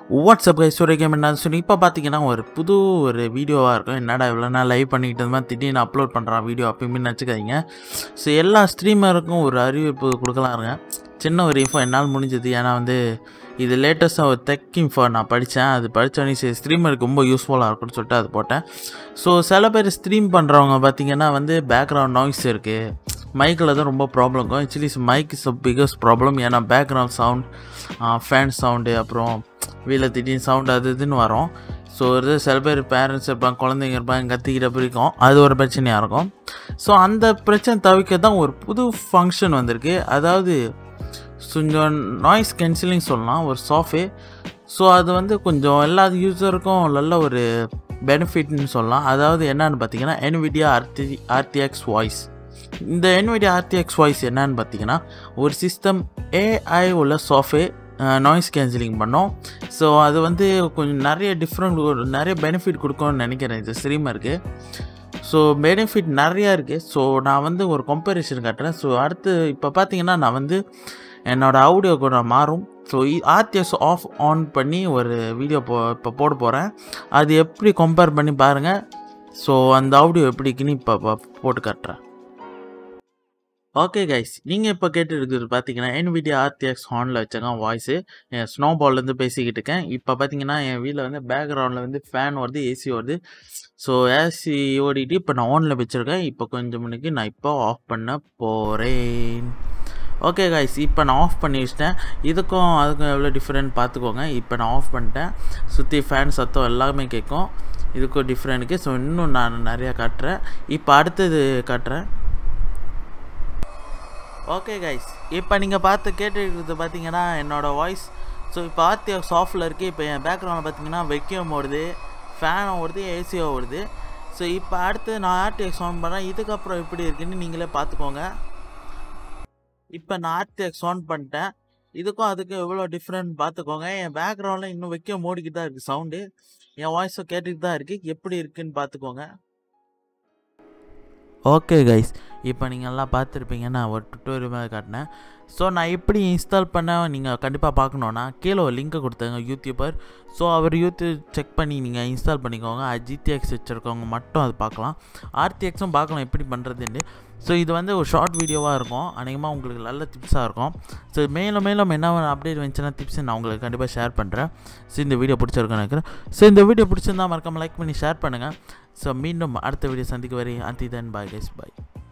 WhatsApp guys ஒரு game என்ன சொல்லி இப்போ பார்த்தீங்கன்னா ஒரு வீடியோவாக இருக்கும். என்னடா இவ்வளோ நான் லைவ் பண்ணிக்கிட்டு மாதிரி திடீர்னு அப்லோட் பண்ணுறான் வீடியோ அப்பயுமே நினச்சிக்காதீங்க. ஸோ எல்லா ஸ்ட்ரீமருக்கும் ஒரு அறிவிப்பு கொடுக்கலாருங்க. சின்ன ஒரு இன்ஃபோ என்னால் முடிஞ்சது. ஏன்னா இது லேட்டஸ்ட்டாக ஒரு டெக் இன்ஃபோ நான் படித்தேன். அது படித்தோடனே சரி ஸ்ட்ரீமருக்கு ரொம்ப யூஸ்ஃபுல்லாக இருக்குன்னு சொல்லிட்டு அது போட்டேன். ஸோ சில பேர் ஸ்ட்ரீம் பண்ணுறவங்க பார்த்தீங்கன்னா பேக்ரவுண்ட் நாய்ஸ் இருக்குது, மைக்கில் தான் ரொம்ப ப்ராப்ளம் இருக்கும். Actually mike is a biggest problem. ஏன்னா பேக்ரவுண்ட் சவுண்ட், ஃபேன் சவுண்டு, அப்புறம் வீட்டில் திடீர்னு சவுண்டு அது இதுன்னு வரும். ஸோ சில பேர் பேரண்ட்ஸ் இருப்பாங்க, குழந்தைங்க இருப்பாங்க, கத்திக்கிட்ட பிடிக்கும், அது ஒரு பிரச்சனையாக இருக்கும். ஸோ அந்த பிரச்சனை தவிர்க்க தான் ஒரு புது ஃபங்க்ஷன் வந்திருக்கு. அதாவது கொஞ்சம் நாய்ஸ் கேன்சலிங் சொல்லலாம், ஒரு சாஃப்ட்வேர். ஸோ அது கொஞ்சம் எல்லா யூஸருக்கும் நல்ல ஒரு பெனிஃபிட்னு சொல்லலாம். அதாவது என்னன்னு பார்த்தீங்கன்னா NVIDIA RTX வாய்ஸ். இந்த NVIDIA RTX வாய்ஸ் என்னன்னு பார்த்தீங்கன்னா ஒரு சிஸ்டம் AI உள்ள சாஃப்ட்வேர் நாய்ஸ் கேன்சலிங் பண்ணோம். ஸோ அது கொஞ்சம் நிறைய பெனிஃபிட் கொடுக்கும்னு நினைக்கிறேன் இந்த ஸ்ட்ரீமருக்கு. ஸோ பெனிஃபிட் நிறையா இருக்குது. ஸோ நான் ஒரு கம்பேரிசன் காட்டுறேன். ஸோ அடுத்து இப்போ பார்த்தீங்கன்னா நான் என்னோடய ஆடியோ கூட மாறும். ஸோ RTX ஆன் பண்ணி ஒரு வீடியோ இப்போ போட போகிறேன். அது எப்படி கம்பேர் பண்ணி பாருங்கள். ஸோ அந்த ஆடியோ எப்படி இருக்குன்னு இப்போ போட்டு காட்டுறேன். ஓகே கைஸ், நீங்கள் இப்போ கேட்டுருக்குது பார்த்தீங்கன்னா NVIDIA RTX ஹார்னில் வச்சுருக்கேன் வாய்ஸு. என் ஸ்னோபால்லேருந்து பேசிக்கிட்டு இருக்கேன். இப்போ பார்த்தீங்கன்னா என் வீட்டில் பேக்ரவுண்டில் ஃபேன் வருது, ஏசி வருது. ஸோ ஏசி ஓடிட்டு இப்போ நான் ஆனில் வச்சுருக்கேன். இப்போ கொஞ்சம் மணிக்கு நான் இப்போ ஆஃப் பண்ண போகிறேன். ஓகே கைஸ், இப்போ நான் ஆஃப் பண்ணி வச்சிட்டேன். இதுக்கும் அதுக்கும் எவ்வளோ டிஃப்ரெண்ட் பார்த்துக்கோங்க. இப்போ நான் ஆஃப் பண்ணிட்டேன். சுற்றி ஃபேன் சத்தம் எல்லாமே கேட்கும். இதுக்கும் டிஃப்ரெண்ட்டுக்கு. ஸோ இன்னும் நான் நிறையா காட்டுறேன். இப்போ அடுத்தது காட்டுறேன். ஓகே கைஸ், இப்போ நீங்கள் கேட்டுருக்கிறது பார்த்தீங்கன்னா என்னோடய வாய்ஸ். ஸோ இப்போ RTX ஆஃபில் இருக்குது. இப்போ என் பேக்ரவுண்டில் பார்த்தீங்கன்னா வெக்கியம் ஓடுது, ஃபேனும் ஓடுது, ஏசியும் ஓடுது. ஸோ இப்போ அடுத்து நான் RTX ஆன் பண்ணுறேன். இதுக்கப்புறம் எப்படி இருக்குன்னு நீங்களே பார்த்துக்கோங்க. இப்போ நான் RTX ஆன் பண்ணிட்டேன். இதுக்கும் அதுக்கும் எவ்வளோ டிஃப்ரெண்ட் பார்த்துக்கோங்க. என் பேக்ரவுண்டில் இன்னும் வெக்கியம் ஓடிக்கிட்டு தான் இருக்குது சவுண்டு. என் வாய்ஸும் கேட்டுக்கிட்டு தான் இருக்குது. எப்படி இருக்குதுன்னு பார்த்துக்கோங்க. ஓகே கைஸ், இப்போ நீங்கள் எல்லாம் பார்த்துருப்பீங்க. நான் ஒரு டுட்டோரியல் மாதிரி காட்டினேன். ஸோ நான் எப்படி இன்ஸ்டால் பண்ண நீங்கள் கண்டிப்பாக பார்க்கணுன்னா கீழே ஒரு லிங்க்கை கொடுத்தாங்க யூடியூபர். ஸோ அவர் யூடியூப் செக் பண்ணி நீங்கள் இன்ஸ்டால் பண்ணிக்கோங்க. GTX வச்சுருக்கவங்க மட்டும் அது பார்க்கலாம். RTXும் பார்க்கலாம் எப்படி பண்ணுறதுன்னு. ஸோ இது ஒரு ஷார்ட் வீடியோவாக இருக்கும். அநேகமாக உங்களுக்கு நல்ல டிப்ஸாக இருக்கும். ஸோ மேலும் என்ன அப்டேட் வந்துச்சுன்னா டிப்ஸ் நான் உங்களுக்கு கண்டிப்பாக ஷேர் பண்ணுறேன். ஸோ இந்த வீடியோ பிடிச்சிருக்குன்னு நினைக்கிறேன். ஸோ இந்த வீடியோ பிடிச்சிருந்தால் மறக்காமல் லைக் பண்ணி ஷேர் பண்ணுங்கள். ஸோ மீண்டும் அடுத்த வீடியோ சந்திக்க வரை until then bye guys, bye.